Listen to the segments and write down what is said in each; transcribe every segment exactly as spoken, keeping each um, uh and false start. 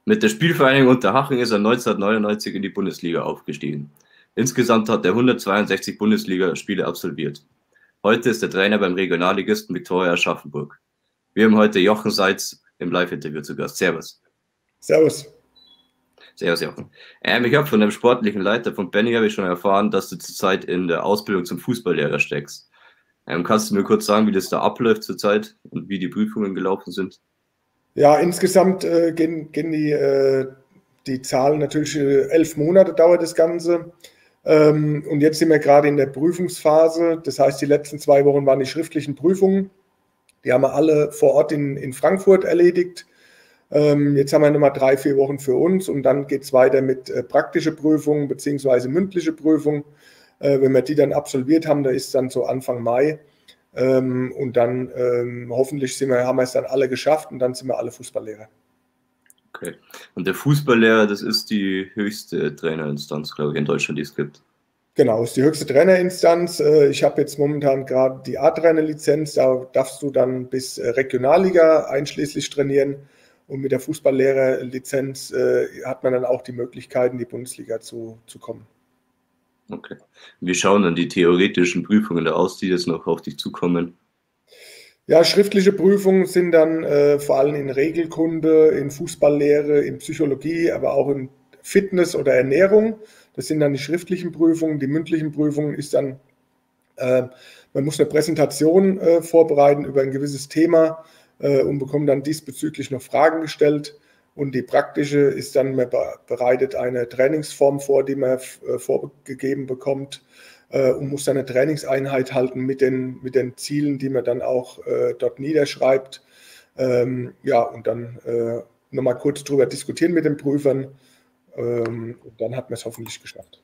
Mit der Spielvereinigung Unterhaching ist er neunzehnhundertneunundneunzig in die Bundesliga aufgestiegen. Insgesamt hat er hundertzweiundsechzig Bundesligaspiele absolviert. Heute ist er Trainer beim Regionalligisten Viktoria Aschaffenburg. Wir haben heute Jochen Seitz im Live-Interview zu Gast. Servus. Servus. Servus, Jochen. Ähm, ich habe von dem sportlichen Leiter von Benny habe ich schon erfahren, dass du zurzeit in der Ausbildung zum Fußballlehrer steckst. Ähm, kannst du mir kurz sagen, wie das da abläuft zurzeit und wie die Prüfungen gelaufen sind? Ja, insgesamt äh, gehen, gehen die, äh, die Zahlen natürlich, äh, elf Monate dauert das Ganze. Ähm, und jetzt sind wir gerade in der Prüfungsphase. Das heißt, die letzten zwei Wochen waren die schriftlichen Prüfungen. Die haben wir alle vor Ort in, in Frankfurt erledigt. Ähm, jetzt haben wir nochmal drei, vier Wochen für uns und dann geht es weiter mit äh, praktischen Prüfungen bzw. mündliche Prüfungen. Äh, wenn wir die dann absolviert haben, da ist dann so Anfang Mai. Ähm, und dann ähm, hoffentlich sind wir, haben wir es dann alle geschafft und dann sind wir alle Fußballlehrer. Okay. Und der Fußballlehrer, das ist die höchste Trainerinstanz, glaube ich, in Deutschland, die es gibt. Genau, ist die höchste Trainerinstanz. Ich habe jetzt momentan gerade die A-Trainer-Lizenz, da darfst du dann bis Regionalliga einschließlich trainieren. Und mit der Fußballlehrer-Lizenz äh, hat man dann auch die Möglichkeit, in die Bundesliga zu, zu kommen. Okay. Wie schauen dann die theoretischen Prüfungen da aus, die jetzt noch auf dich zukommen? Ja, schriftliche Prüfungen sind dann äh, vor allem in Regelkunde, in Fußballlehre, in Psychologie, aber auch in Fitness oder Ernährung. Das sind dann die schriftlichen Prüfungen. Die mündlichen Prüfungen ist dann, äh, man muss eine Präsentation äh, vorbereiten über ein gewisses Thema äh, und bekommt dann diesbezüglich noch Fragen gestellt. Und die praktische ist dann, man bereitet eine Trainingsform vor, die man äh, vorgegeben bekommt äh, und muss dann eine Trainingseinheit halten mit den, mit den Zielen, die man dann auch äh, dort niederschreibt. Ähm, ja, und dann äh, nochmal kurz drüber diskutieren mit den Prüfern. Ähm, und dann hat man es hoffentlich geschafft.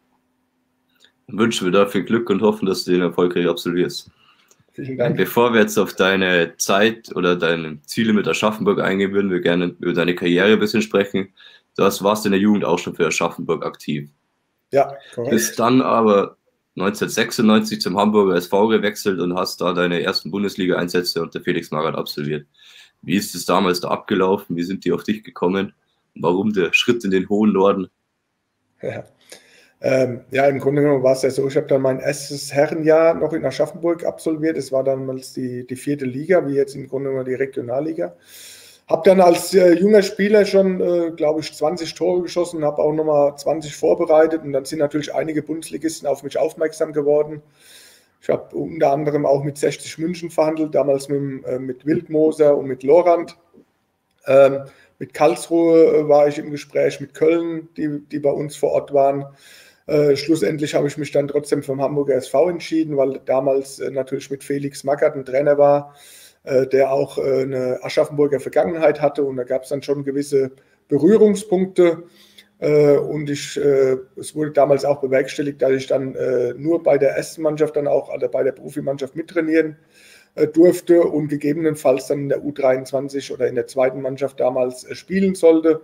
Dann wünschen wir dafür Glück und hoffen, dass du den erfolgreich absolvierst. Vielen Dank. Bevor wir jetzt auf deine Zeit oder deine Ziele mit Aschaffenburg eingehen, würden wir gerne über deine Karriere ein bisschen sprechen. Du warst in der Jugend auch schon für Aschaffenburg aktiv. Ja, korrekt. Bist dann aber neunzehnhundertsechsundneunzig zum Hamburger S V gewechselt und hast da deine ersten Bundesliga-Einsätze unter Felix Magath absolviert. Wie ist es damals da abgelaufen? Wie sind die auf dich gekommen? Warum der Schritt in den hohen Norden? Ja. Ähm, ja, im Grunde genommen war es ja so, ich habe dann mein erstes Herrenjahr noch in Aschaffenburg absolviert. Es war damals die, die vierte Liga, wie jetzt im Grunde genommen die Regionalliga. Habe dann als äh, junger Spieler schon, äh, glaube ich, zwanzig Tore geschossen, habe auch nochmal zwanzig vorbereitet und dann sind natürlich einige Bundesligisten auf mich aufmerksam geworden. Ich habe unter anderem auch mit sechzig München verhandelt, damals mit, äh, mit Wildmoser und mit Lorand. Ähm, mit Karlsruhe war ich im Gespräch, mit Köln, die, die bei uns vor Ort waren. Äh, schlussendlich habe ich mich dann trotzdem vom Hamburger S V entschieden, weil damals äh, natürlich mit Felix Magath ein Trainer war, äh, der auch äh, eine Aschaffenburger Vergangenheit hatte und da gab es dann schon gewisse Berührungspunkte äh, und ich, äh, es wurde damals auch bewerkstelligt, dass ich dann äh, nur bei der ersten Mannschaft dann auch, also bei der Profimannschaft mittrainieren äh, durfte und gegebenenfalls dann in der U dreiundzwanzig oder in der zweiten Mannschaft damals äh, spielen sollte.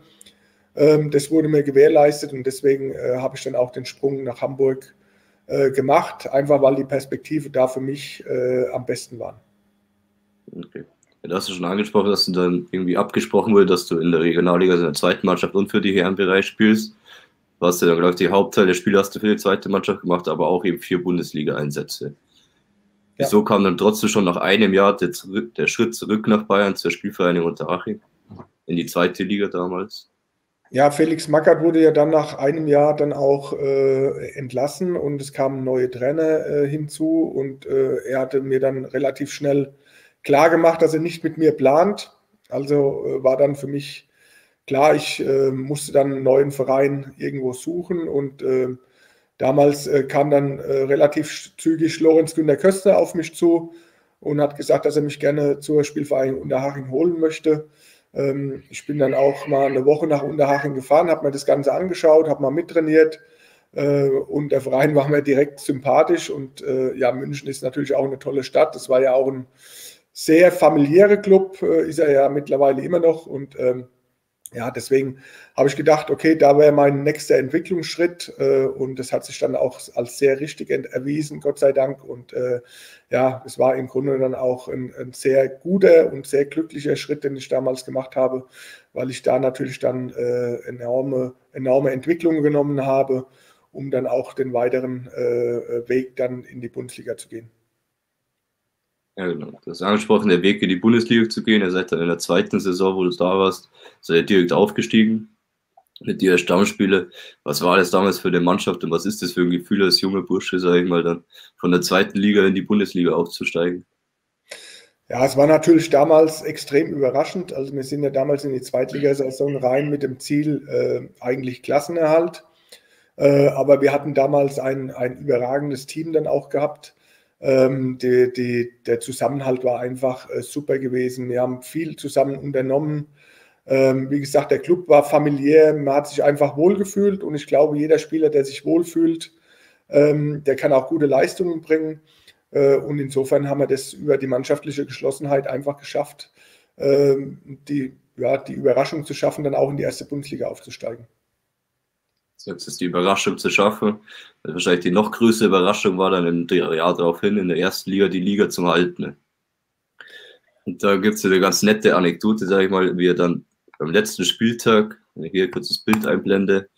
Das wurde mir gewährleistet und deswegen äh, habe ich dann auch den Sprung nach Hamburg äh, gemacht, einfach weil die Perspektive da für mich äh, am besten war. Okay. Ja, du hast ja schon angesprochen, dass du dann irgendwie abgesprochen wurde, dass du in der Regionalliga, also in der zweiten Mannschaft und für die Herrenbereich spielst. Du hast ja dann gesagt, die Hauptteil der Spiele hast du für die zweite Mannschaft gemacht, aber auch eben vier Bundesliga-Einsätze. Ja. Wieso kam dann trotzdem schon nach einem Jahr der, der Schritt zurück nach Bayern zur Spielvereinigung Unterhaching in die zweite Liga damals? Ja, Felix Magath wurde ja dann nach einem Jahr dann auch äh, entlassen und es kamen neue Trainer äh, hinzu und äh, er hatte mir dann relativ schnell klar gemacht, dass er nicht mit mir plant. Also äh, war dann für mich klar, ich äh, musste dann einen neuen Verein irgendwo suchen und äh, damals äh, kam dann äh, relativ zügig Lorenz Günter Köstner auf mich zu und hat gesagt, dass er mich gerne zur Spielvereinigung Unterhaching holen möchte. Ich bin dann auch mal eine Woche nach Unterhaching gefahren, habe mir das Ganze angeschaut, habe mal mittrainiert und der Verein war mir direkt sympathisch und ja, München ist natürlich auch eine tolle Stadt. Das war ja auch ein sehr familiärer Club, ist er ja mittlerweile immer noch und ja, deswegen habe ich gedacht, okay, da wäre mein nächster Entwicklungsschritt äh, und das hat sich dann auch als sehr richtig erwiesen, Gott sei Dank. Und äh, ja, es war im Grunde dann auch ein, ein sehr guter und sehr glücklicher Schritt, den ich damals gemacht habe, weil ich da natürlich dann äh, enorme, enorme Entwicklungen genommen habe, um dann auch den weiteren äh, Weg dann in die Bundesliga zu gehen. Ja, genau. Du hast angesprochen, der Weg in die Bundesliga zu gehen. Ihr seid dann in der zweiten Saison, wo du da warst, seid ihr direkt aufgestiegen mit dir Stammspiele. Was war das damals für die Mannschaft und was ist das für ein Gefühl als junger Bursche, sage ich mal, dann von der zweiten Liga in die Bundesliga aufzusteigen? Ja, es war natürlich damals extrem überraschend. Also wir sind ja damals in die Zweitligasaison rein mit dem Ziel äh, eigentlich Klassenerhalt. Äh, aber wir hatten damals ein, ein überragendes Team dann auch gehabt. Ähm, die, die, der Zusammenhalt war einfach äh, super gewesen. Wir haben viel zusammen unternommen. Ähm, wie gesagt, der Club war familiär, man hat sich einfach wohlgefühlt und ich glaube, jeder Spieler, der sich wohlfühlt, ähm, der kann auch gute Leistungen bringen. Äh, und insofern haben wir das über die mannschaftliche Geschlossenheit einfach geschafft, ähm, die, ja, die Überraschung zu schaffen, dann auch in die erste Bundesliga aufzusteigen. Jetzt ist die Überraschung zu schaffen. Wahrscheinlich die noch größere Überraschung war dann im Jahr daraufhin in der ersten Liga die Liga zum Halten. Und da gibt es eine ganz nette Anekdote, sage ich mal, wie er dann beim letzten Spieltag, wenn ich hier kurz das Bild einblende,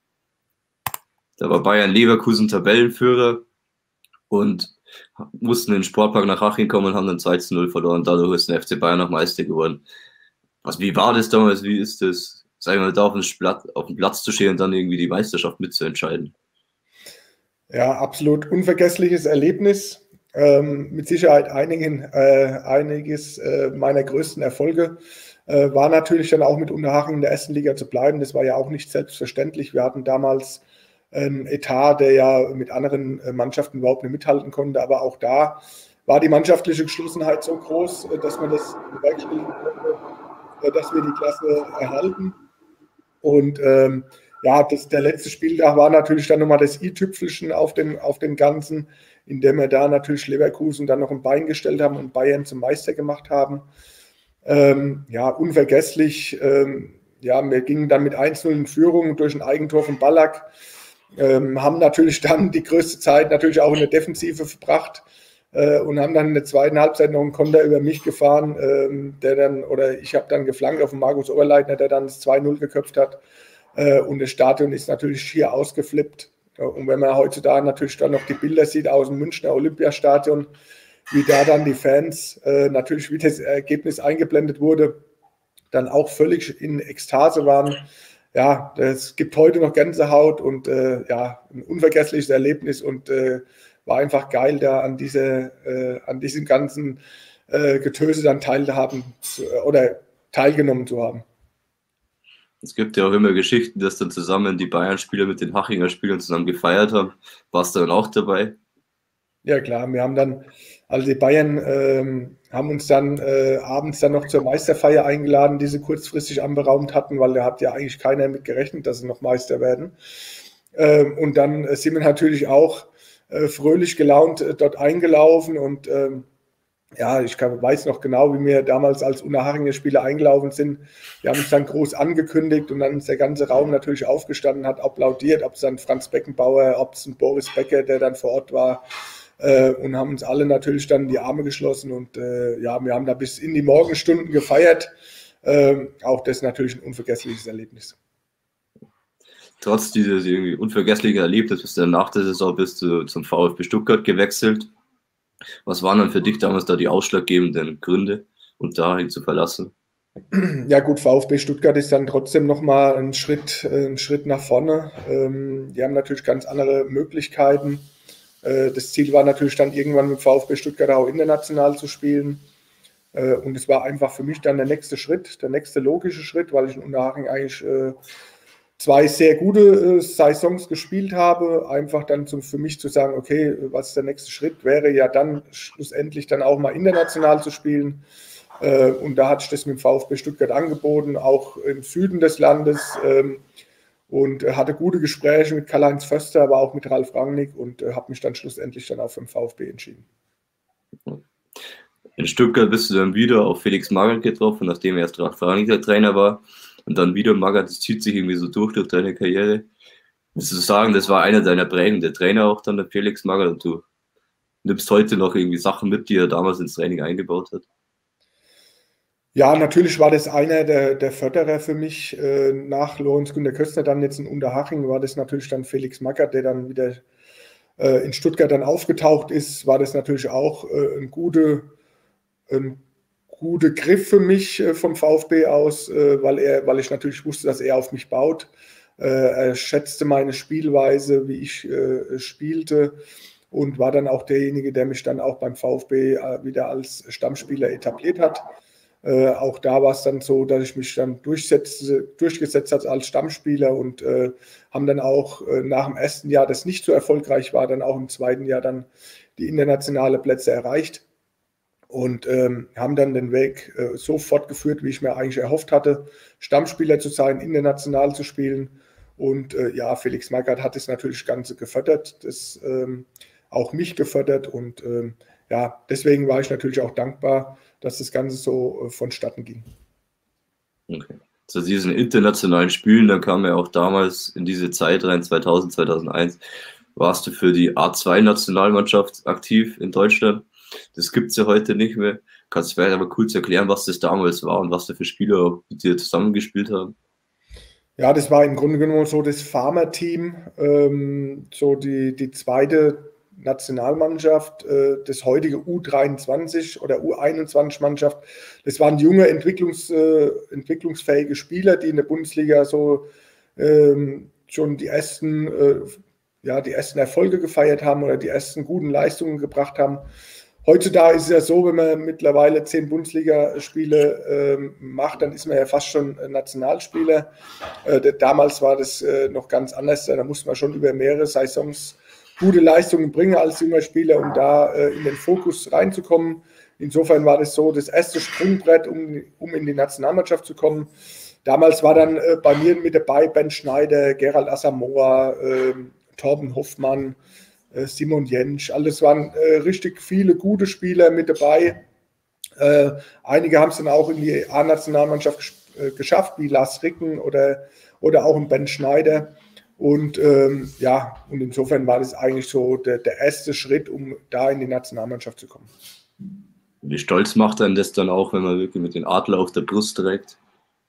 da war Bayern Leverkusen Tabellenführer und mussten in den Sportpark nach Haching kommen und haben dann zwei zu null verloren. Dadurch ist der F C Bayern noch Meister geworden. Was, wie war das damals? Wie ist das? Sagen wir mal, da auf dem, Platz, auf dem Platz zu stehen und dann irgendwie die Meisterschaft mitzuentscheiden. Ja, absolut unvergessliches Erlebnis. Ähm, mit Sicherheit einigen, äh, einiges äh, meiner größten Erfolge. Äh, war natürlich dann auch mit Unterhaching in der ersten Liga zu bleiben. Das war ja auch nicht selbstverständlich. Wir hatten damals einen Etat, der ja mit anderen Mannschaften überhaupt nicht mithalten konnte. Aber auch da war die mannschaftliche Geschlossenheit so groß, dass man das bewerkstelligen konnte, dass wir die Klasse erhalten. Und ähm, ja, das, der letzte Spieltag war natürlich dann nochmal das i-Tüpfelchen auf dem, auf dem Ganzen, indem wir da natürlich Leverkusen dann noch ein Bein gestellt haben und Bayern zum Meister gemacht haben. Ähm, ja, unvergesslich. Ähm, ja, wir gingen dann mit eins null in Führung durch ein Eigentor von Ballack. Ähm, haben natürlich dann die größte Zeit natürlich auch in der Defensive verbracht äh, und haben dann in der zweiten Halbzeit noch einen Konter über mich gefahren, ähm, der dann, oder ich habe dann geflankt auf den Markus Oberleitner, der dann das zwei null geköpft hat. Äh, und das Stadion ist natürlich schier ausgeflippt. Und wenn man heutzutage natürlich dann noch die Bilder sieht aus dem Münchner Olympiastadion, wie da dann die Fans, äh, natürlich wie das Ergebnis eingeblendet wurde, dann auch völlig in Ekstase waren. Ja, es gibt heute noch Gänsehaut und äh, ja, ein unvergessliches Erlebnis und äh, war einfach geil, da an, diese, äh, an diesem ganzen äh, Getöse dann teilhaben zu, oder teilgenommen zu haben. Es gibt ja auch immer Geschichten, dass dann zusammen die Bayern-Spieler mit den Hachinger Spielern zusammen gefeiert haben. Warst du dann auch dabei? Ja klar, wir haben dann, also die Bayern ähm, haben uns dann äh, abends dann noch zur Meisterfeier eingeladen, die sie kurzfristig anberaumt hatten, weil da hat ja eigentlich keiner mit gerechnet, dass sie noch Meister werden. Ähm, und dann äh, sind wir natürlich auch äh, fröhlich gelaunt äh, dort eingelaufen und ähm, ja, ich kann, weiß noch genau, wie wir damals als Unterhachinger Spieler eingelaufen sind. Wir haben uns dann groß angekündigt und dann ist der ganze Raum natürlich aufgestanden, hat applaudiert, ob es dann Franz Beckenbauer, ob es ein Boris Becker, der dann vor Ort war, äh, und haben uns alle natürlich dann die Arme geschlossen und äh, ja, wir haben da bis in die Morgenstunden gefeiert. Äh, auch das ist natürlich ein unvergessliches Erlebnis. Trotz dieses irgendwie unvergesslichen Erlebnisses bist du dann nach der Saison bist du zum VfB Stuttgart gewechselt. Was waren dann für dich damals da die ausschlaggebenden Gründe, Unterhaching zu verlassen? Ja gut, VfB Stuttgart ist dann trotzdem nochmal ein Schritt, ein Schritt nach vorne. Ähm, die haben natürlich ganz andere Möglichkeiten. Äh, das Ziel war natürlich dann irgendwann mit VfB Stuttgart auch international zu spielen. Äh, und es war einfach für mich dann der nächste Schritt, der nächste logische Schritt, weil ich in Unterhaching eigentlich äh, zwei sehr gute äh, Saisons gespielt habe, einfach dann zum, für mich zu sagen, okay, was ist der nächste Schritt, wäre ja dann schlussendlich dann auch mal international zu spielen. Äh, und da hatte ich das mit dem VfB Stuttgart angeboten, auch im Süden des Landes, ähm, und äh, hatte gute Gespräche mit Karl-Heinz Förster, aber auch mit Ralf Rangnick und äh, habe mich dann schlussendlich dann auch für den VfB entschieden. In Stuttgart bist du dann wieder auf Felix Magath getroffen, nachdem erst Ralf Rangnick der Trainer war. Und dann wieder Magath, das zieht sich irgendwie so durch durch deine Karriere. Würdest du sagen, das war einer deiner prägenden Trainer auch dann, der Felix Magath, und du nimmst heute noch irgendwie Sachen mit, die er damals ins Training eingebaut hat? Ja, natürlich war das einer der, der Förderer für mich. Äh, nach Lorenz Günter Köstner dann jetzt in Unterhaching war das natürlich dann Felix Magath, der dann wieder äh, in Stuttgart dann aufgetaucht ist. War das natürlich auch äh, ein guter ein guter Griff für mich äh, vom VfB aus, äh, weil er, weil ich natürlich wusste, dass er auf mich baut. Äh, er schätzte meine Spielweise, wie ich äh, spielte und war dann auch derjenige, der mich dann auch beim VfB äh, wieder als Stammspieler etabliert hat. Äh, auch da war es dann so, dass ich mich dann durchsetzte, durchgesetzt habe als Stammspieler und äh, haben dann auch äh, nach dem ersten Jahr, das nicht so erfolgreich war, dann auch im zweiten Jahr dann die internationale Plätze erreicht und ähm, haben dann den Weg äh, so fortgeführt, wie ich mir eigentlich erhofft hatte, Stammspieler zu sein, international zu spielen. Und äh, ja, Felix Magath hat das natürlich das Ganze gefördert, das ähm, auch mich gefördert und ähm, ja, deswegen war ich natürlich auch dankbar, dass das Ganze so äh, vonstatten ging. Okay. Zu diesen internationalen Spielen, da kam ja auch damals in diese Zeit rein, zweitausend, zweitausendeins, warst du für die A zwei Nationalmannschaft aktiv in Deutschland. Das gibt es ja heute nicht mehr. Kannst du vielleicht aber kurz erklären, was das damals war und was da für Spieler mit dir zusammengespielt haben? Ja, das war im Grunde genommen so das Farmer-Team, ähm, so die, die zweite Nationalmannschaft, äh, das heutige U dreiundzwanzig oder U einundzwanzig-Mannschaft. Das waren junge, entwicklungs, äh, entwicklungsfähige Spieler, die in der Bundesliga so ähm, schon die ersten, äh, ja, die ersten Erfolge gefeiert haben oder die ersten guten Leistungen gebracht haben. Heutzutage ist es ja so, wenn man mittlerweile zehn Bundesligaspiele ähm, macht, dann ist man ja fast schon Nationalspieler. Äh, damals war das äh, noch ganz anders. Da musste man schon über mehrere Saisons gute Leistungen bringen als junger Spieler, um da äh, in den Fokus reinzukommen. Insofern war das so das erste Sprungbrett, um, um in die Nationalmannschaft zu kommen. Damals war dann äh, bei mir mit dabei Ben Schneider, Gerald Asamoah, äh, Torben Hoffmann, Simon Jentsch, alles waren äh, richtig viele gute Spieler mit dabei. Äh, einige haben es dann auch in die A-Nationalmannschaft gesch äh, geschafft, wie Lars Ricken oder, oder auch ein Ben Schneider. Und ähm, ja, und insofern war das eigentlich so der, der erste Schritt, um da in die Nationalmannschaft zu kommen. Wie stolz macht einen das dann auch, wenn man wirklich mit den Adler auf der Brust trägt?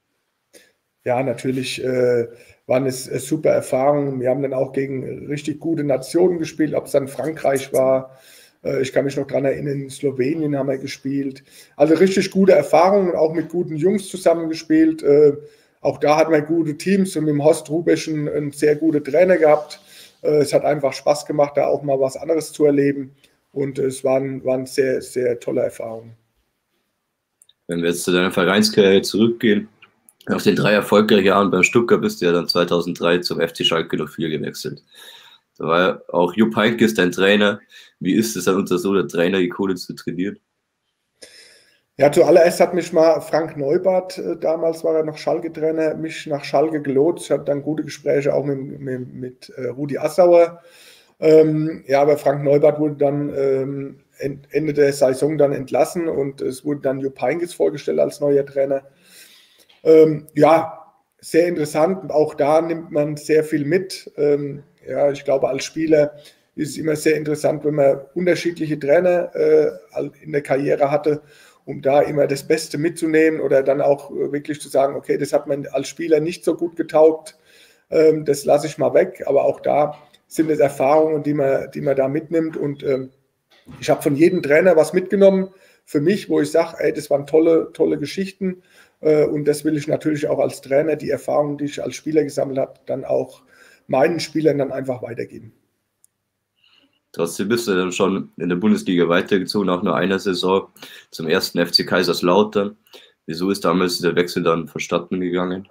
Ja, natürlich äh, waren es äh, super Erfahrungen. Wir haben dann auch gegen richtig gute Nationen gespielt, ob es dann Frankreich war. Äh, ich kann mich noch daran erinnern, in Slowenien haben wir gespielt. Also richtig gute Erfahrungen, auch mit guten Jungs zusammengespielt. Äh, auch da hatten wir gute Teams und mit dem Horst Rubesch einen, einen sehr guten Trainer gehabt. Äh, es hat einfach Spaß gemacht, da auch mal was anderes zu erleben. Und es waren, waren sehr, sehr tolle Erfahrungen. Wenn wir jetzt zu deiner Vereinskarriere zurückgehen, nach den drei erfolgreichen Jahren beim Stuttgart bist du ja dann zweitausenddrei zum F C Schalke null vier gewechselt. Da war ja auch Jupp Heynckes dein Trainer. Wie ist es dann unter so einer Trainer-Ikone zu trainieren? Ja, zuallererst hat mich mal Frank Neubart, äh, damals war er noch Schalke-Trainer, mich nach Schalke gelotst. Ich hatte dann gute Gespräche auch mit, mit, mit äh, Rudi Assauer. Ähm, ja, aber Frank Neubart wurde dann ähm, Ende der Saison dann entlassen und es wurde dann Jupp Heynckes vorgestellt als neuer Trainer. Ähm, ja, sehr interessant. Auch da nimmt man sehr viel mit. Ähm, ja, ich glaube, als Spieler ist es immer sehr interessant, wenn man unterschiedliche Trainer äh, in der Karriere hatte, um da immer das Beste mitzunehmen oder dann auch wirklich zu sagen, okay, das hat man als Spieler nicht so gut getaugt, ähm, das lasse ich mal weg. Aber auch da sind es Erfahrungen, die man, die man da mitnimmt. Und ähm, ich habe von jedem Trainer was mitgenommen für mich, wo ich sage, ey, das waren tolle, tolle Geschichten. Und das will ich natürlich auch als Trainer, die Erfahrungen, die ich als Spieler gesammelt habe, dann auch meinen Spielern dann einfach weitergeben. Trotzdem bist du dann schon in der Bundesliga weitergezogen, nach nur einer Saison zum ersten F C Kaiserslautern. Wieso ist damals der Wechsel dann vonstatten gegangen?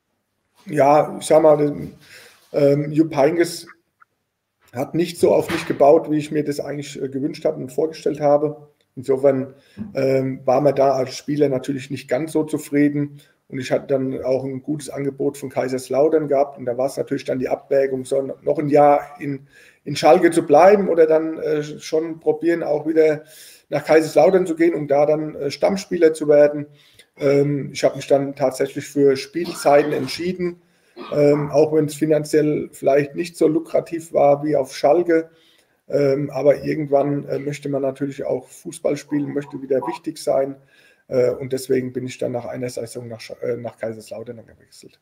Ja, ich sag mal, ähm, Jupp Heynckes hat nicht so auf mich gebaut, wie ich mir das eigentlich äh, gewünscht habe und vorgestellt habe. Insofern ähm, war man da als Spieler natürlich nicht ganz so zufrieden und ich hatte dann auch ein gutes Angebot von Kaiserslautern gehabt und da war es natürlich dann die Abwägung, so noch ein Jahr in, in Schalke zu bleiben oder dann äh, schon probieren, auch wieder nach Kaiserslautern zu gehen, um da dann äh, Stammspieler zu werden. Ähm, ich habe mich dann tatsächlich für Spielzeiten entschieden, ähm, auch wenn es finanziell vielleicht nicht so lukrativ war wie auf Schalke. Ähm, aber irgendwann äh, möchte man natürlich auch Fußball spielen, möchte wieder wichtig sein. Äh, und deswegen bin ich dann nach einer Saison nach, äh, nach Kaiserslautern gewechselt.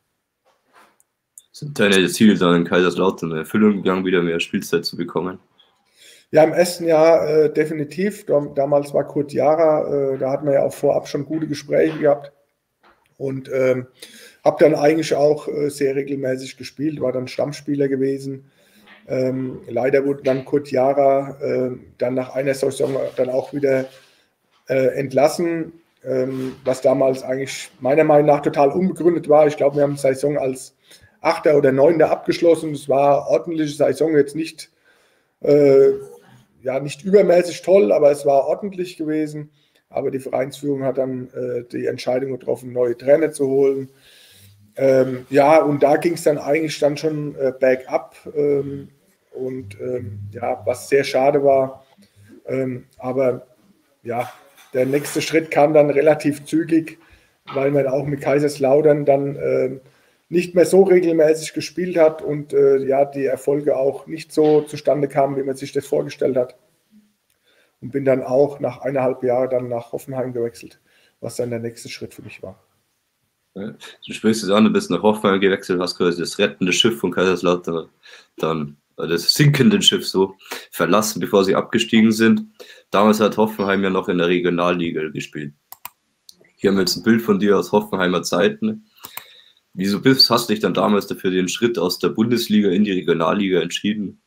Sind deine Ziele dann in Kaiserslautern in Erfüllung gegangen, wieder mehr Spielzeit zu bekommen? Ja, im ersten Jahr äh, definitiv. Damals war Kurt Jara, äh, da hatten wir ja auch vorab schon gute Gespräche gehabt. Und ähm, habe dann eigentlich auch äh, sehr regelmäßig gespielt, war dann Stammspieler gewesen. Ähm, leider wurde dann Kurt Jara äh, dann nach einer Saison dann auch wieder äh, entlassen, ähm, was damals eigentlich meiner Meinung nach total unbegründet war. Ich glaube, wir haben die Saison als Achter oder Neunter abgeschlossen. Es war eine ordentliche Saison, jetzt nicht, äh, ja, nicht übermäßig toll, aber es war ordentlich gewesen. Aber die Vereinsführung hat dann äh, die Entscheidung getroffen, neue Trainer zu holen. Ähm, ja, und da ging es dann eigentlich dann schon äh, bergab. Ähm, und ähm, ja, was sehr schade war. Ähm, aber ja, der nächste Schritt kam dann relativ zügig, weil man auch mit Kaiserslautern dann äh, nicht mehr so regelmäßig gespielt hat und äh, ja, die Erfolge auch nicht so zustande kamen, wie man sich das vorgestellt hat. Und bin dann auch nach eineinhalb Jahren dann nach Hoffenheim gewechselt, was dann der nächste Schritt für mich war. Ja, du sprichst es an, du bist nach Hoffenheim gewechselt, hast quasi das rettende Schiff von Kaiserslautern, dann das sinkende Schiff so verlassen, bevor sie abgestiegen sind. Damals hat Hoffenheim ja noch in der Regionalliga gespielt. Hier haben wir jetzt ein Bild von dir aus Hoffenheimer Zeiten. Wieso bist, hast du dich dann damals dafür den Schritt aus der Bundesliga in die Regionalliga entschieden?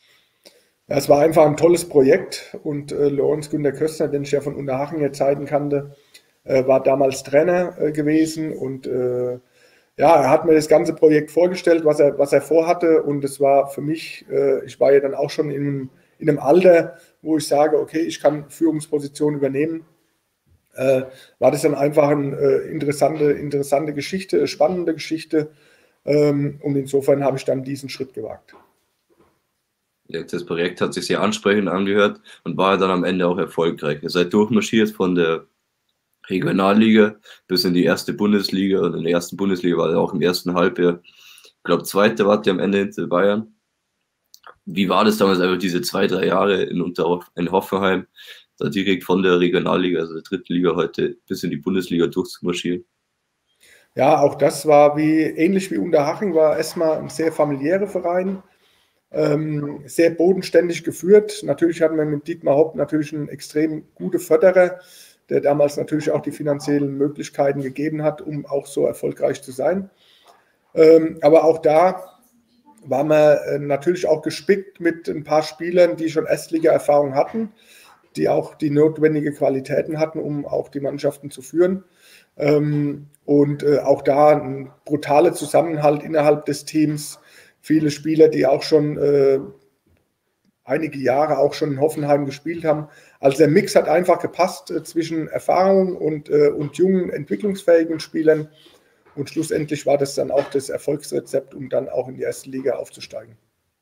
Ja, es war einfach ein tolles Projekt und äh, Lorenz Günter Köstner, den ich ja von Unterhachinger Zeiten kannte, äh, war damals Trainer äh, gewesen und äh, ja, er hat mir das ganze Projekt vorgestellt, was er, was er vorhatte und es war für mich, äh, ich war ja dann auch schon in, in einem Alter, wo ich sage, okay, ich kann Führungsposition übernehmen, äh, war das dann einfach eine äh, interessante, interessante Geschichte, spannende Geschichte ähm, und insofern habe ich dann diesen Schritt gewagt. Das Projekt hat sich sehr ansprechend angehört und war dann am Ende auch erfolgreich. Ihr seid durchmarschiert von der Regionalliga bis in die erste Bundesliga und in der ersten Bundesliga war er auch im ersten Halbjahr, ich glaube, Zweite wart ihr am Ende hinter Bayern. Wie war das damals einfach diese zwei, drei Jahre in, Unter in Hoffenheim, da direkt von der Regionalliga, also der dritten Liga heute, bis in die Bundesliga durchzumarschieren? Ja, auch das war wie ähnlich wie Unterhaching, war erstmal ein sehr familiärer Verein. Ähm, sehr bodenständig geführt. Natürlich hatten wir mit Dietmar Hopp natürlich einen extrem guten Förderer, der damals natürlich auch die finanziellen Möglichkeiten gegeben hat, um auch so erfolgreich zu sein. Ähm, aber auch da waren wir äh, natürlich auch gespickt mit ein paar Spielern, die schon Erstliga-Erfahrung hatten, die auch die notwendige Qualitäten hatten, um auch die Mannschaften zu führen. Ähm, und äh, auch da ein brutaler Zusammenhalt innerhalb des Teams. Viele Spieler, die auch schon äh, einige Jahre auch schon in Hoffenheim gespielt haben. Also der Mix hat einfach gepasst äh, zwischen Erfahrung und, äh, und jungen, entwicklungsfähigen Spielern. Und schlussendlich war das dann auch das Erfolgsrezept, um dann auch in die erste Liga aufzusteigen.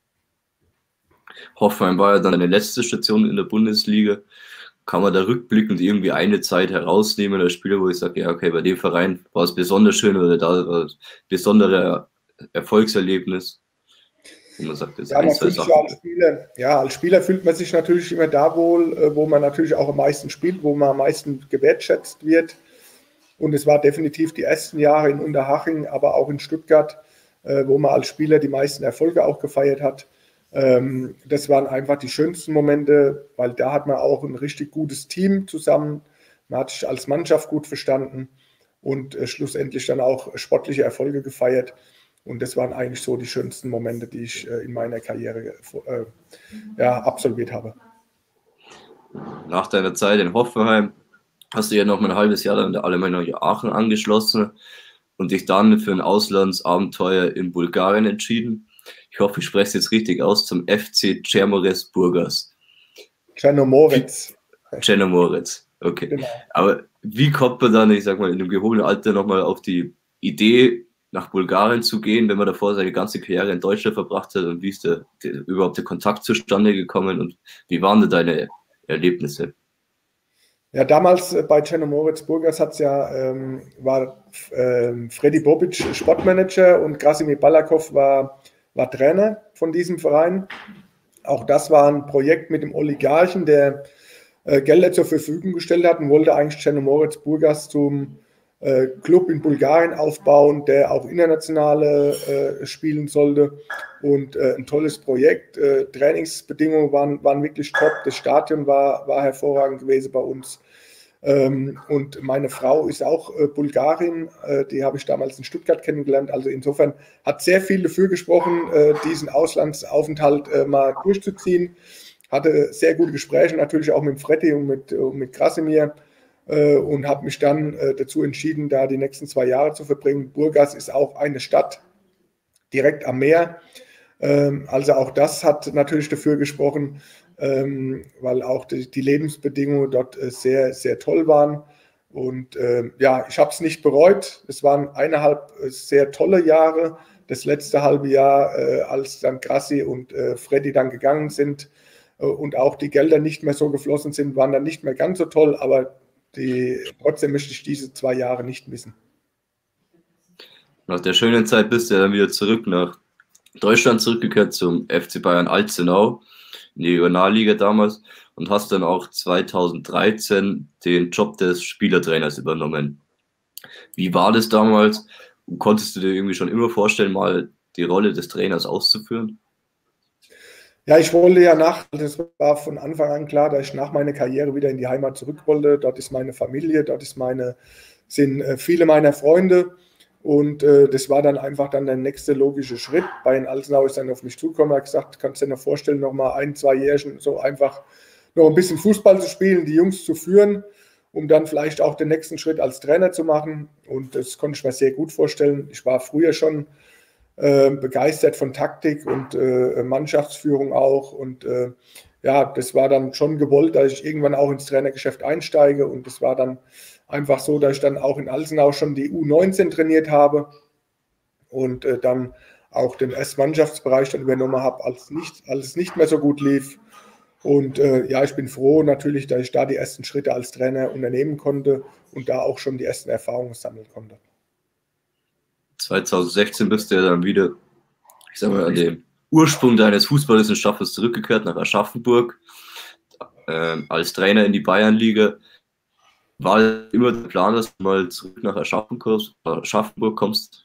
Hoffenheim war ja dann eine letzte Station in der Bundesliga. Kann man da rückblickend irgendwie eine Zeit herausnehmen als Spieler, wo ich sage, ja, okay, bei dem Verein war es besonders schön oder da war es ein besonderes Erfolgserlebnis? Und man sagt, das ja, ein, zwei Sachen. Als Spieler, ja, als Spieler fühlt man sich natürlich immer da wohl, wo man natürlich auch am meisten spielt, wo man am meisten gewertschätzt wird. Und es war definitiv die ersten Jahre in Unterhaching, aber auch in Stuttgart, wo man als Spieler die meisten Erfolge auch gefeiert hat. Das waren einfach die schönsten Momente, weil da hat man auch ein richtig gutes Team zusammen. Man hat sich als Mannschaft gut verstanden und schlussendlich dann auch sportliche Erfolge gefeiert. Und das waren eigentlich so die schönsten Momente, die ich äh, in meiner Karriere äh, ja, absolviert habe. Nach deiner Zeit in Hoffenheim hast du ja noch mal ein halbes Jahr dann der Alemannia Aachen angeschlossen und dich dann für ein Auslandsabenteuer in Bulgarien entschieden. Ich hoffe, ich spreche es jetzt richtig aus, zum F C Chernomorets Burgas. Chernomorets. Chernomorets, okay. Genau. Aber wie kommt man dann, ich sag mal, in einem gehobenen Alter nochmal auf die Idee, nach Bulgarien zu gehen, wenn man davor seine ganze Karriere in Deutschland verbracht hat und wie ist der, der, überhaupt der Kontakt zustande gekommen und wie waren denn deine Erlebnisse? Ja, damals bei Chernomorets Burgas hat's ja, ähm, war ähm, Freddy Bobic Sportmanager und Krasimir Balakov war, war Trainer von diesem Verein. Auch das war ein Projekt mit dem Oligarchen, der äh, Gelder zur Verfügung gestellt hat und wollte eigentlich Černomorec Burgas zum äh, Club in Bulgarien aufbauen, der auch internationale äh, spielen sollte. Und äh, ein tolles Projekt. Äh, Trainingsbedingungen waren, waren wirklich top. Das Stadion war, war hervorragend gewesen bei uns. Ähm, und meine Frau ist auch äh, Bulgarin, äh, die habe ich damals in Stuttgart kennengelernt. Also insofern hat sehr viel dafür gesprochen, äh, diesen Auslandsaufenthalt äh, mal durchzuziehen. Hatte sehr gute Gespräche, natürlich auch mit Freddy und mit, und mit Krasimir, äh, und habe mich dann äh, dazu entschieden, da die nächsten zwei Jahre zu verbringen. Burgas ist auch eine Stadt direkt am Meer. Ähm, also auch das hat natürlich dafür gesprochen, Ähm, weil auch die, die Lebensbedingungen dort äh, sehr, sehr toll waren. Und äh, ja, ich habe es nicht bereut. Es waren eineinhalb äh, sehr tolle Jahre. Das letzte halbe Jahr, äh, als dann Krasi und äh, Freddy dann gegangen sind äh, und auch die Gelder nicht mehr so geflossen sind, waren dann nicht mehr ganz so toll. Aber die, trotzdem möchte ich diese zwei Jahre nicht missen. Nach der schönen Zeit bist du ja dann wieder zurück nach Deutschland zurückgekehrt zum F C Bayern Alzenau, in die Regionalliga damals, und hast dann auch zweitausenddreizehn den Job des Spielertrainers übernommen. Wie war das damals? Konntest du dir irgendwie schon immer vorstellen, mal die Rolle des Trainers auszuführen? Ja, ich wollte ja nach, das war von Anfang an klar, dass ich nach meiner Karriere wieder in die Heimat zurück wollte. Dort ist meine Familie, dort ist meine, sind viele meiner Freunde. Und äh, das war dann einfach dann der nächste logische Schritt. Bayern Alzenau ist dann auf mich zugekommen, hat gesagt, kannst du dir noch vorstellen, noch mal ein, zwei Jährchen so einfach noch ein bisschen Fußball zu spielen, die Jungs zu führen, um dann vielleicht auch den nächsten Schritt als Trainer zu machen. Und das konnte ich mir sehr gut vorstellen. Ich war früher schon äh, begeistert von Taktik und äh, Mannschaftsführung auch. Und äh, ja, das war dann schon gewollt, dass ich irgendwann auch ins Trainergeschäft einsteige. Und das war dann einfach so, dass ich dann auch in Alzenau schon die U neunzehn trainiert habe und äh, dann auch den Erstmannschaftsbereich dann übernommen habe, als, nicht, als es nicht mehr so gut lief. Und äh, ja, ich bin froh natürlich, dass ich da die ersten Schritte als Trainer unternehmen konnte und da auch schon die ersten Erfahrungen sammeln konnte. zweitausendsechzehn bist du ja dann wieder, ich sag mal, an den Ursprung deines Fußballwissenschafts zurückgekehrt nach Aschaffenburg, äh, als Trainer in die Bayernliga. War immer der Plan, dass du mal zurück nach Aschaffenburg kommst?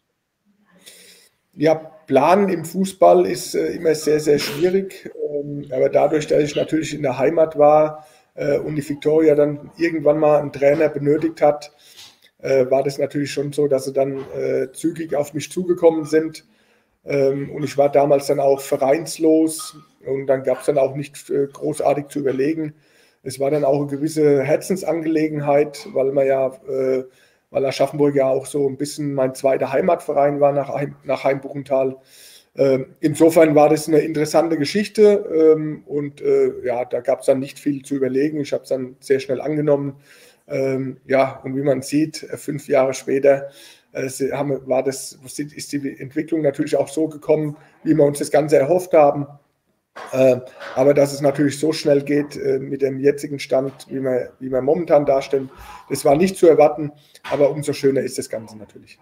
Ja, Planen im Fußball ist äh, immer sehr, sehr schwierig. Ähm, aber dadurch, dass ich natürlich in der Heimat war äh, und die Viktoria dann irgendwann mal einen Trainer benötigt hat, äh, war das natürlich schon so, dass sie dann äh, zügig auf mich zugekommen sind. Ähm, und ich war damals dann auch vereinslos und dann gab es dann auch nicht äh, großartig zu überlegen. Es war dann auch eine gewisse Herzensangelegenheit, weil man ja, äh, weil Aschaffenburg ja auch so ein bisschen mein zweiter Heimatverein war nach, Heim, nach Heimbuchental. Ähm, insofern war das eine interessante Geschichte ähm, und äh, ja, da gab es dann nicht viel zu überlegen. Ich habe es dann sehr schnell angenommen. Ähm, ja, und wie man sieht, fünf Jahre später äh, haben, war das, ist die Entwicklung natürlich auch so gekommen, wie wir uns das Ganze erhofft haben. Äh, aber dass es natürlich so schnell geht äh, mit dem jetzigen Stand, wie wir, wie wir momentan darstellen, das war nicht zu erwarten, aber umso schöner ist das Ganze natürlich.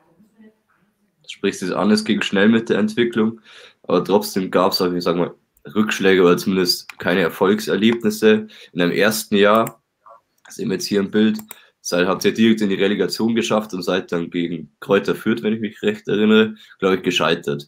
Du sprichst es an, es ging schnell mit der Entwicklung, aber trotzdem gab es auch, ich sag mal, Rückschläge oder zumindest keine Erfolgserlebnisse. In dem ersten Jahr, sehen wir jetzt hier im Bild, seid, habt ihr direkt in die Relegation geschafft und seid dann gegen Kräuter Fürth, wenn ich mich recht erinnere, glaube ich, gescheitert.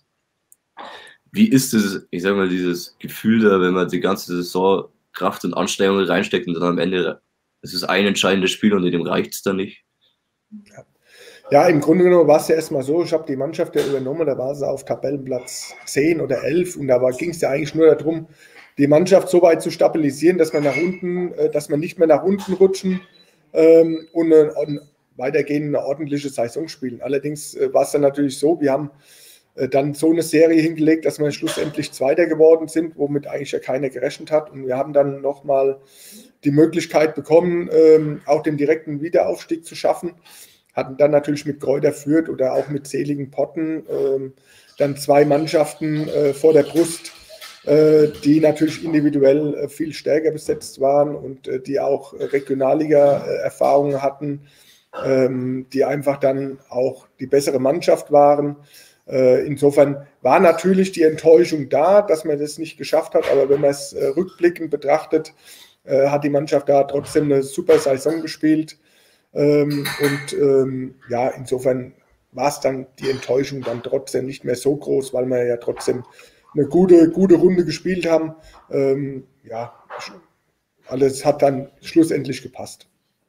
Wie ist dieses, ich sag mal, dieses Gefühl da, wenn man die ganze Saison Kraft und Anstrengungen reinsteckt und dann am Ende, es ist ein entscheidendes Spiel und in dem reicht es dann nicht? Ja. ja, im Grunde genommen war es ja erstmal so, ich habe die Mannschaft ja übernommen, da war sie auf Tabellenplatz zehn oder elf und da ging es ja eigentlich nur darum, die Mannschaft so weit zu stabilisieren, dass man nach unten, dass man nicht mehr nach unten rutschen ähm, und eine, weitergehend eine ordentliche Saison spielen. Allerdings äh, war es dann natürlich so, wir haben dann so eine Serie hingelegt, dass wir schlussendlich Zweiter geworden sind, womit eigentlich ja keiner gerechnet hat. Und wir haben dann nochmal die Möglichkeit bekommen, ähm, auch den direkten Wiederaufstieg zu schaffen. Hatten dann natürlich mit Kräuter Fürth oder auch mit Seligen Potten ähm, dann zwei Mannschaften äh, vor der Brust, äh, die natürlich individuell äh, viel stärker besetzt waren und äh, die auch Regionalliga-Erfahrungen hatten, ähm, die einfach dann auch die bessere Mannschaft waren. Insofern war natürlich die Enttäuschung da, dass man das nicht geschafft hat, aber wenn man es rückblickend betrachtet, äh, hat die Mannschaft da trotzdem eine super Saison gespielt. Ähm, und ähm, ja, insofern war es dann die Enttäuschung dann trotzdem nicht mehr so groß, weil wir ja trotzdem eine gute, gute Runde gespielt haben. Ähm, ja, alles hat dann schlussendlich gepasst.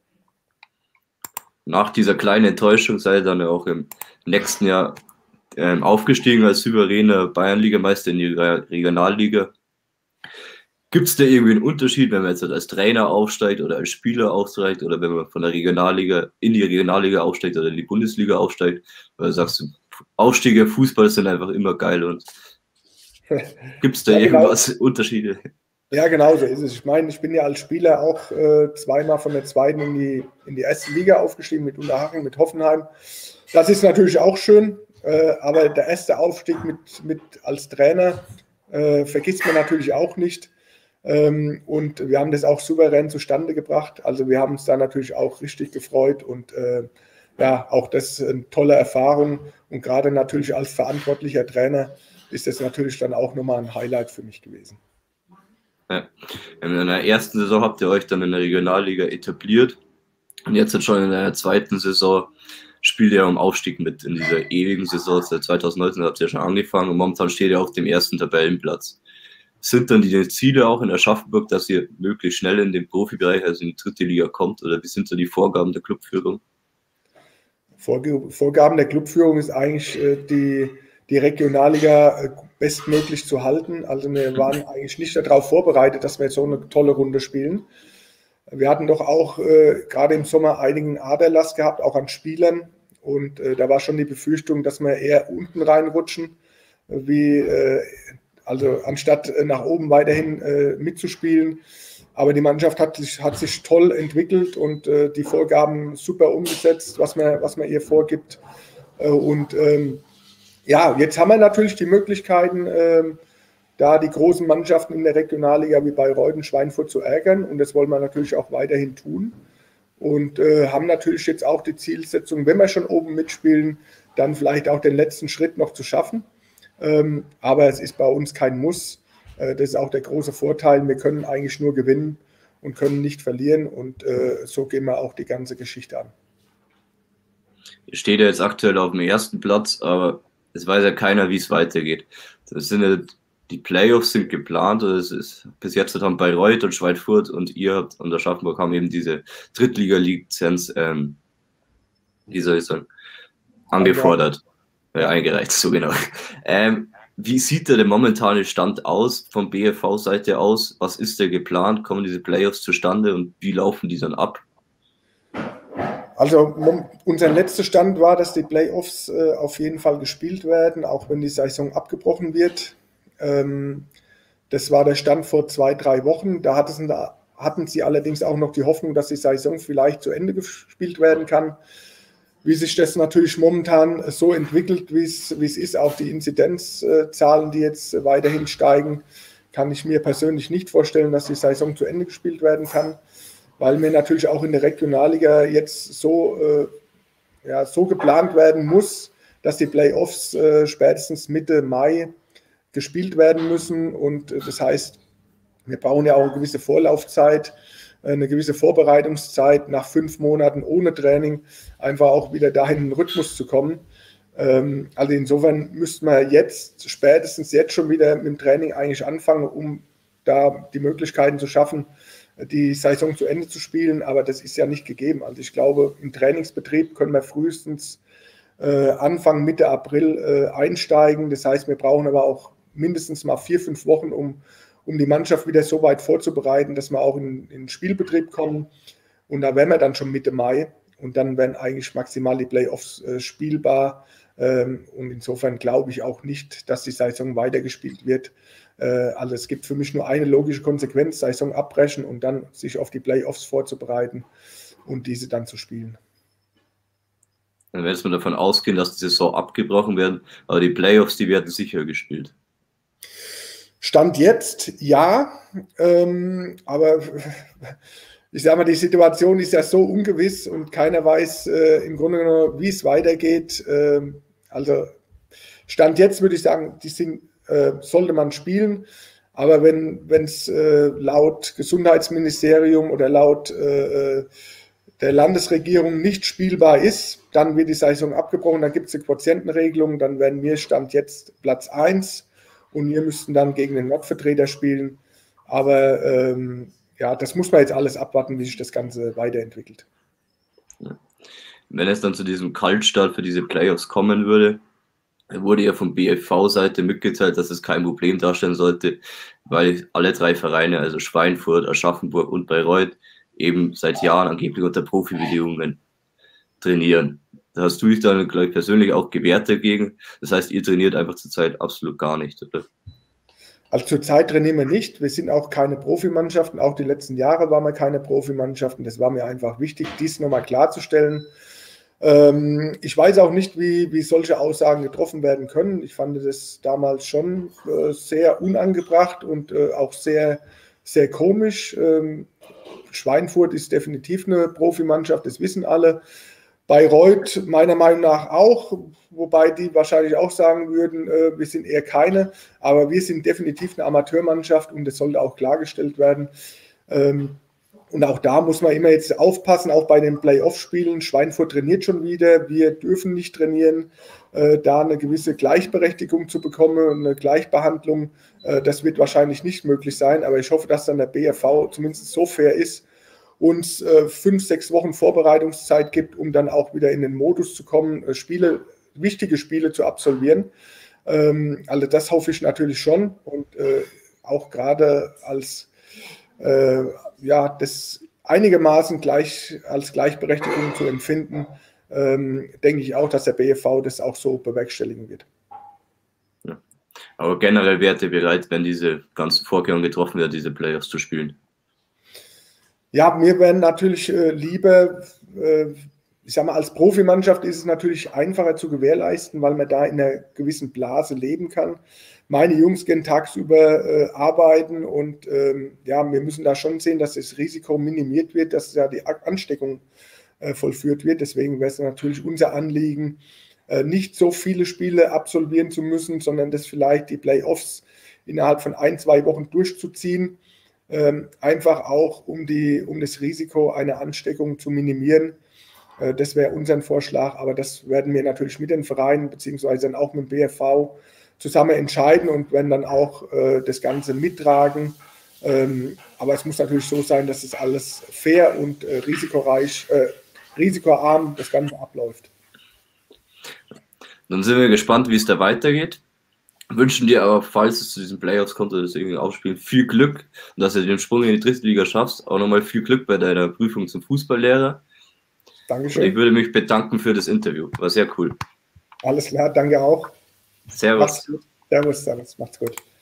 Nach dieser kleinen Enttäuschung sei dann auch im nächsten Jahr ähm, aufgestiegen als souveräner Bayernligameister in die Regionalliga. Gibt es da irgendwie einen Unterschied, wenn man jetzt als Trainer aufsteigt oder als Spieler aufsteigt oder wenn man von der Regionalliga in die Regionalliga aufsteigt oder in die Bundesliga aufsteigt? Weil du sagst, Aufstiege Fußball sind einfach immer geil und gibt es da ja, irgendwas, genau. Unterschiede? Ja, genau so ist es. Ich meine, ich bin ja als Spieler auch äh, zweimal von der zweiten in die, in die erste Liga aufgestiegen mit Unterhaching, mit Hoffenheim. Das ist natürlich auch schön, äh, aber der erste Aufstieg mit, mit als Trainer äh, vergisst man natürlich auch nicht. Ähm, und wir haben das auch souverän zustande gebracht. Also wir haben uns da natürlich auch richtig gefreut und äh, ja, auch das ist eine tolle Erfahrung. Und gerade natürlich als verantwortlicher Trainer ist das natürlich dann auch nochmal ein Highlight für mich gewesen. Ja. In der ersten Saison habt ihr euch dann in der Regionalliga etabliert und jetzt schon in der zweiten Saison spielt ihr um Aufstieg mit in dieser ewigen Saison. Seit zwanzig neunzehn habt ihr ja schon angefangen und momentan steht ihr auf dem ersten Tabellenplatz. Sind dann die Ziele auch in Aschaffenburg, dass ihr möglichst schnell in den Profibereich, also in die dritte Liga kommt, oder wie sind so die Vorgaben der Clubführung? Vorgaben der Clubführung ist eigentlich die, die Regionalliga bestmöglich zu halten. Also wir waren eigentlich nicht darauf vorbereitet, dass wir jetzt so eine tolle Runde spielen. Wir hatten doch auch äh, gerade im Sommer einigen Aderlass gehabt, auch an Spielern. Und äh, da war schon die Befürchtung, dass wir eher unten reinrutschen, wie, äh, also anstatt äh, nach oben weiterhin äh, mitzuspielen. Aber die Mannschaft hat sich, hat sich toll entwickelt und äh, die Vorgaben super umgesetzt, was man, was man ihr vorgibt. Äh, und ähm, ja, jetzt haben wir natürlich die Möglichkeiten, äh, da die großen Mannschaften in der Regionalliga wie Bayreuth und Schweinfurt zu ärgern. Und das wollen wir natürlich auch weiterhin tun. Und äh, haben natürlich jetzt auch die Zielsetzung, wenn wir schon oben mitspielen, dann vielleicht auch den letzten Schritt noch zu schaffen. Ähm, aber es ist bei uns kein Muss. Äh, das ist auch der große Vorteil. Wir können eigentlich nur gewinnen und können nicht verlieren. Und äh, so gehen wir auch die ganze Geschichte an. Ihr steht ja jetzt aktuell auf dem ersten Platz, aber es weiß ja keiner, wie es weitergeht. Das sind ja, die Playoffs sind geplant, oder es ist, bis jetzt haben Bayreuth und Schweinfurt und ihr und Aschaffenburg haben eben diese Drittliga-Lizenz, ähm, wie soll ich sagen, angefordert, ja. äh, eingereicht, so genau. Ähm, wie sieht der momentane Stand aus vom B F V-Seite aus? Was ist da geplant? Kommen diese Playoffs zustande und wie laufen die dann ab? Also unser letzter Stand war, dass die Playoffs äh, auf jeden Fall gespielt werden, auch wenn die Saison abgebrochen wird. Ähm, das war der Stand vor zwei, drei Wochen. Da hatten, da hatten sie allerdings auch noch die Hoffnung, dass die Saison vielleicht zu Ende gespielt werden kann. Wie sich das natürlich momentan so entwickelt, wie es, wie es ist, auch die Inzidenzzahlen, die jetzt weiterhin steigen, kann ich mir persönlich nicht vorstellen, dass die Saison zu Ende gespielt werden kann. Weil mir natürlich auch in der Regionalliga jetzt so, äh, ja, so geplant werden muss, dass die Playoffs äh, spätestens Mitte Mai gespielt werden müssen. Und äh, das heißt, wir brauchen ja auch eine gewisse Vorlaufzeit, äh, eine gewisse Vorbereitungszeit, nach fünf Monaten ohne Training einfach auch wieder dahin in den Rhythmus zu kommen. Ähm, also insofern müssten wir jetzt, spätestens jetzt schon wieder mit dem Training eigentlich anfangen, um da die Möglichkeiten zu schaffen, die Saison zu Ende zu spielen, aber das ist ja nicht gegeben. Also ich glaube, im Trainingsbetrieb können wir frühestens äh, Anfang, Mitte April äh, einsteigen. Das heißt, wir brauchen aber auch mindestens mal vier, fünf Wochen, um, um die Mannschaft wieder so weit vorzubereiten, dass wir auch in, in den Spielbetrieb kommen. Und da wären wir dann schon Mitte Mai und dann wären eigentlich maximal die Playoffs äh, spielbar. Ähm, und insofern glaube ich auch nicht, dass die Saison weitergespielt wird. Also es gibt für mich nur eine logische Konsequenz, Saison abbrechen und dann sich auf die Playoffs vorzubereiten und diese dann zu spielen. Dann wird man davon ausgehen, dass die Saison abgebrochen werden, aber die Playoffs, die werden sicher gespielt. Stand jetzt, ja, ähm, aber ich sage mal, die Situation ist ja so ungewiss und keiner weiß äh, im Grunde genommen, wie es weitergeht. Ähm, also Stand jetzt würde ich sagen, die sind sollte man spielen, Aber wenn es äh, laut Gesundheitsministerium oder laut äh, der Landesregierung nicht spielbar ist, dann wird die Saison abgebrochen, dann gibt es eine Quotientenregelung, dann werden wir Stand jetzt Platz eins und wir müssten dann gegen den Nordvertreter spielen. Aber ähm, ja, das muss man jetzt alles abwarten, wie sich das Ganze weiterentwickelt. Wenn es dann zu diesem Kaltstart für diese Playoffs kommen würde, wurde ja von B F V-Seite mitgeteilt, dass es kein Problem darstellen sollte, weil alle drei Vereine, also Schweinfurt, Aschaffenburg und Bayreuth, eben seit Jahren angeblich unter Profibedingungen trainieren. Da hast du dich dann gleich persönlich auch gewehrt dagegen. Das heißt, ihr trainiert einfach zurzeit absolut gar nicht, oder? Also zurzeit trainieren wir nicht. Wir sind auch keine Profimannschaften. Auch die letzten Jahre waren wir keine Profimannschaften. Das war mir einfach wichtig, dies nochmal klarzustellen. Ähm, ich weiß auch nicht, wie, wie solche Aussagen getroffen werden können. Ich fand das damals schon äh, sehr unangebracht und äh, auch sehr, sehr komisch. Ähm, Schweinfurt ist definitiv eine Profimannschaft, das wissen alle. Bayreuth meiner Meinung nach auch, wobei die wahrscheinlich auch sagen würden, äh, wir sind eher keine, aber wir sind definitiv eine Amateurmannschaft und das sollte auch klargestellt werden. Ähm, und auch da muss man immer jetzt aufpassen, auch bei den Playoff-Spielen. Schweinfurt trainiert schon wieder, wir dürfen nicht trainieren. Äh, da eine gewisse Gleichberechtigung zu bekommen, eine Gleichbehandlung, äh, das wird wahrscheinlich nicht möglich sein, aber ich hoffe, dass dann der B F V zumindest so fair ist, uns äh, fünf, sechs Wochen Vorbereitungszeit gibt, um dann auch wieder in den Modus zu kommen, äh, Spiele, wichtige Spiele zu absolvieren. Ähm, also das hoffe ich natürlich schon und äh, auch gerade als äh, ja, das einigermaßen gleich als Gleichberechtigung zu empfinden, ähm, denke ich auch, dass der B F V das auch so bewerkstelligen wird. Ja. Aber generell wärt ihr bereit, wenn diese ganzen Vorkehrungen getroffen werden, diese Playoffs zu spielen? Ja, mir wären natürlich äh, lieber, äh, ich sag mal, als Profimannschaft ist es natürlich einfacher zu gewährleisten, weil man da in einer gewissen Blase leben kann. Meine Jungs gehen tagsüber äh, arbeiten und ähm, ja, wir müssen da schon sehen, dass das Risiko minimiert wird, dass ja die Ansteckung äh, vollführt wird. Deswegen wäre es natürlich unser Anliegen, äh, nicht so viele Spiele absolvieren zu müssen, sondern das vielleicht die Playoffs innerhalb von ein, zwei Wochen durchzuziehen. Ähm, einfach auch, um, die, um das Risiko einer Ansteckung zu minimieren. Äh, das wäre unser Vorschlag, aber das werden wir natürlich mit den Vereinen beziehungsweise dann auch mit dem B F V zusammen entscheiden und werden dann auch äh, das Ganze mittragen. Ähm, aber es muss natürlich so sein, dass es alles fair und äh, risikoreich, äh, risikoarm das Ganze abläuft. Dann sind wir gespannt, wie es da weitergeht. Wünschen dir aber, falls es zu diesen Playoffs kommt oder das irgendwie aufspielen, viel Glück und dass du den Sprung in die dritte Liga schaffst. Auch nochmal viel Glück bei deiner Prüfung zum Fußballlehrer. Dankeschön. Und ich würde mich bedanken für das Interview. War sehr cool. Alles klar, danke auch. Servus. Macht's gut. Servus, Servus. Macht's gut.